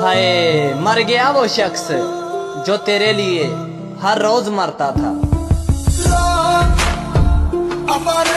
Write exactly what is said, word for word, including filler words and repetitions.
हाय मर गया वो शख्स जो तेरे लिए हर रोज मरता था।